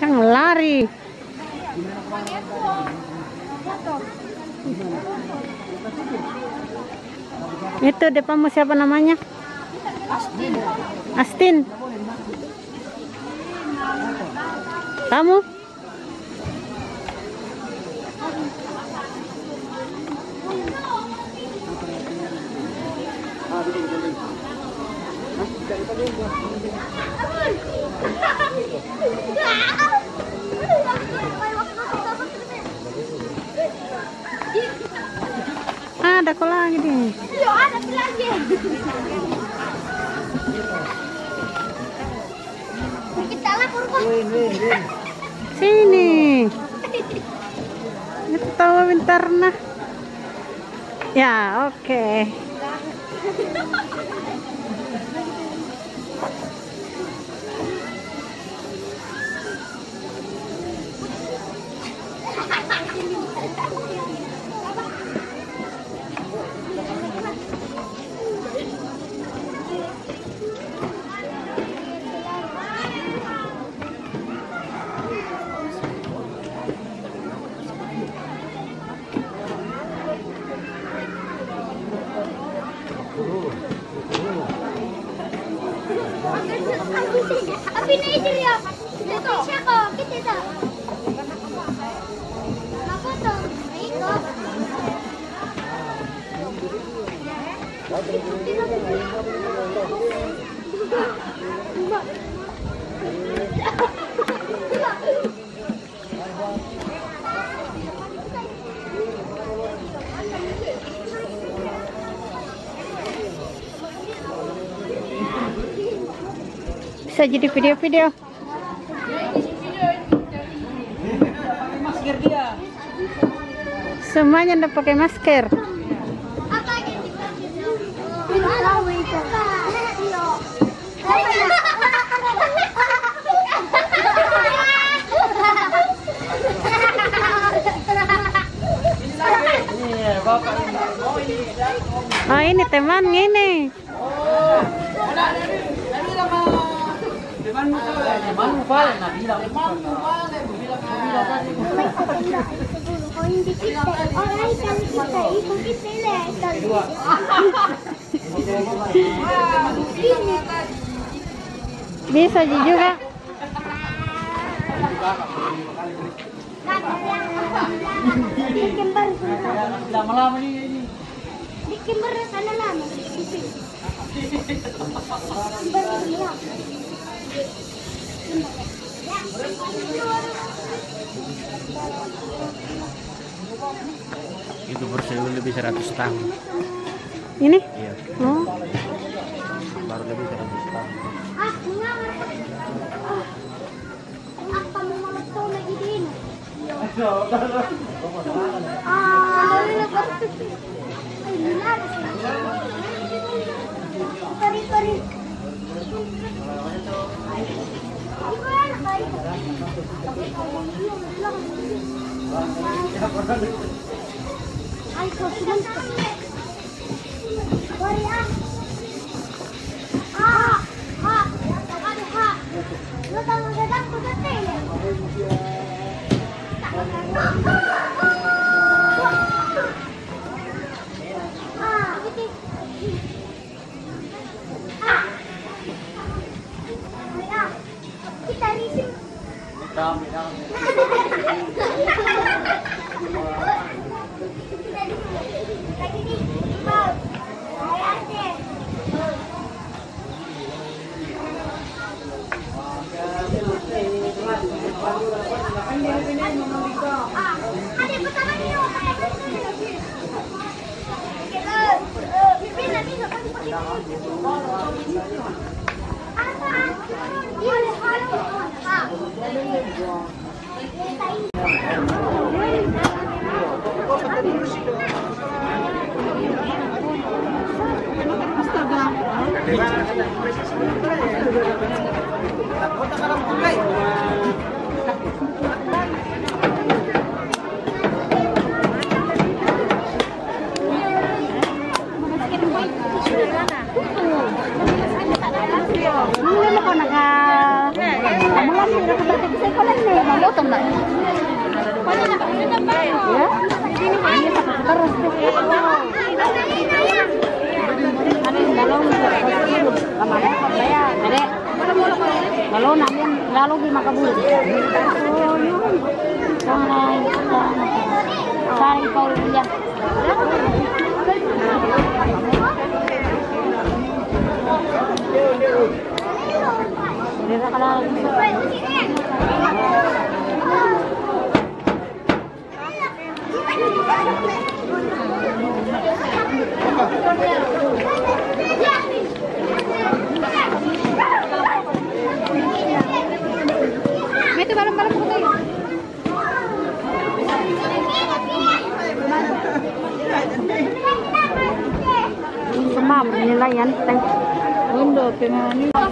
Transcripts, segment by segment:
Jangan lari. Itu depanmu siapa namanya? Astin. Astin. Kamu? Ada kok lagi nih. Iya, ada lagi. Kita lapor kok. Sini. Itu tahu bentar nah. Ya, oke. Abi na ito rin ako. Ito siya ko. Kita ito. Makoto. Ito. Bisa jadi video-video. Masker dia. Semuanya udah pakai masker. Apa yang Iya, bapak ini. Oh, ini. Oh, ini teman ini. Oh, Temanmu pala na bilang Kau hindi kita, orang kami kita, ikut kita lah. Bisa juga. lama-lama ini. Bikin sana lama. Itu bersih lebih 100 tahun. Ini? Iya. Oh. Baru lebih 100 tahun. Apa mau malatau lagi din? Pari-pari. Ay, kau sudah. Pari ah. Lo tahu gadang tu betul. Kita risih. Lagi ni. Yan, hindi ko batik sa ko lang eh. Mamotong na. Ya? Ini terus deh. Ano yung dalong kamarin ko kaya. Dali. Lalo namin, lalo di makabulog. Oh, yun. Sari Paul ya. Dira ka lang. Ito balam-balam ko tayo. Semam nilaian teh. Window pengen ini.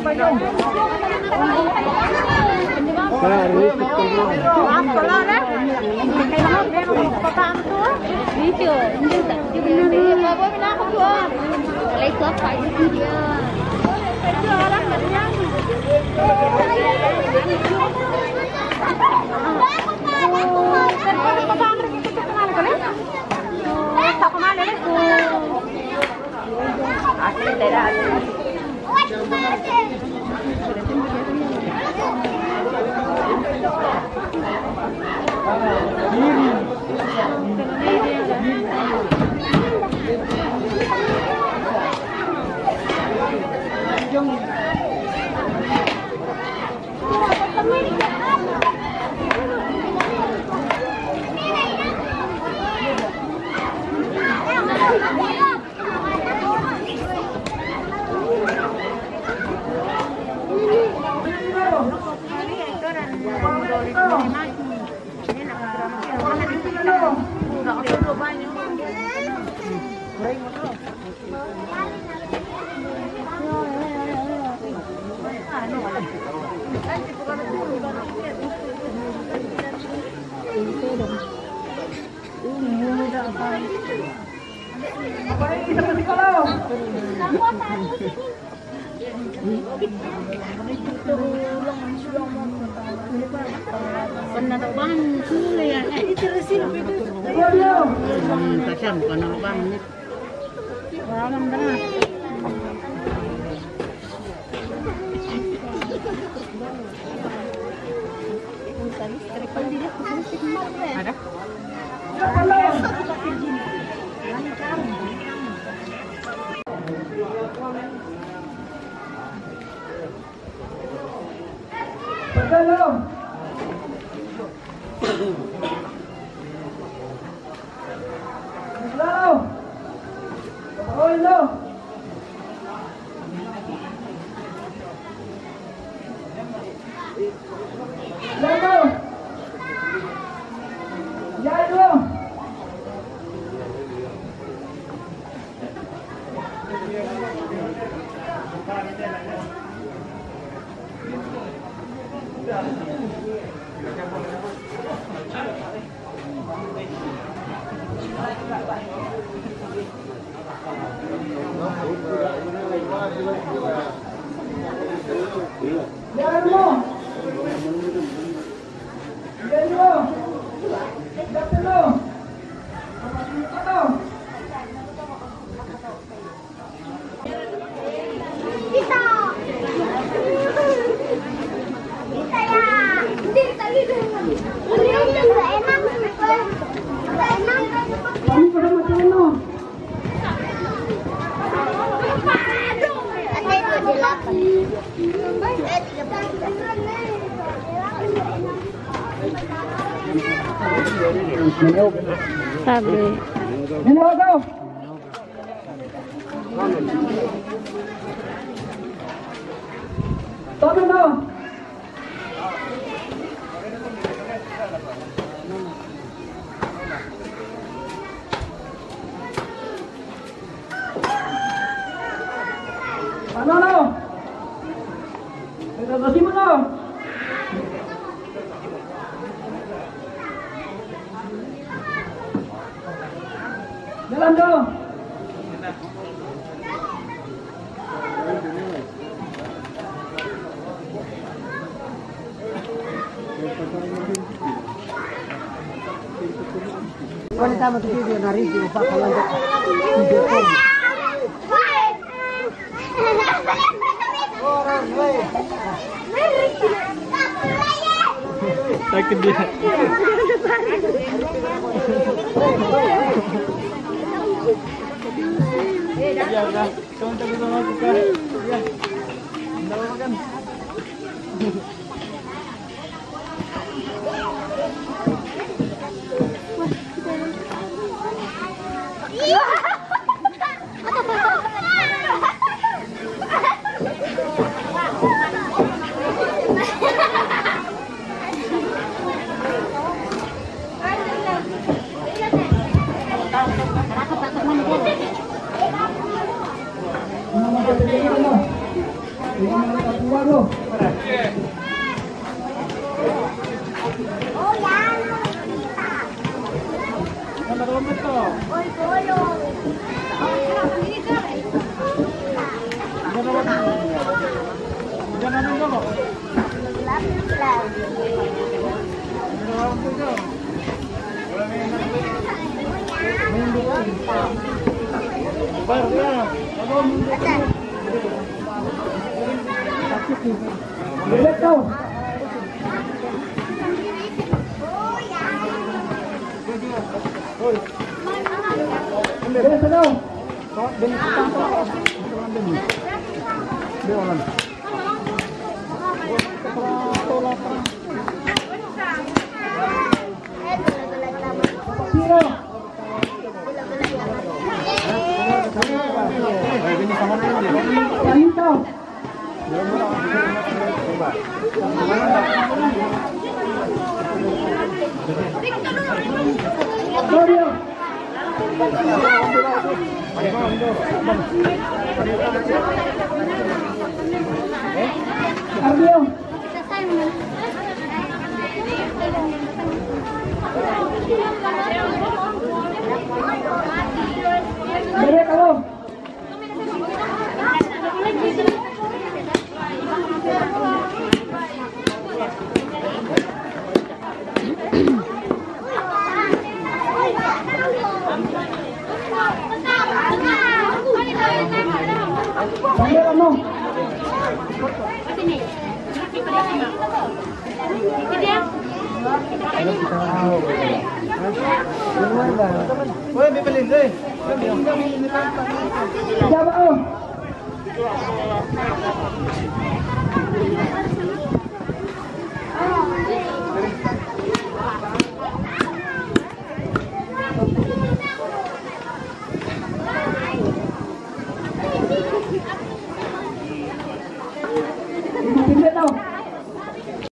Sabi. Jalan dong. Wanita mati video nari di upah kalian video call. Takut dia. Ya udah, kamu tak bisa masuk kan? Ya, dah makan. Jawab.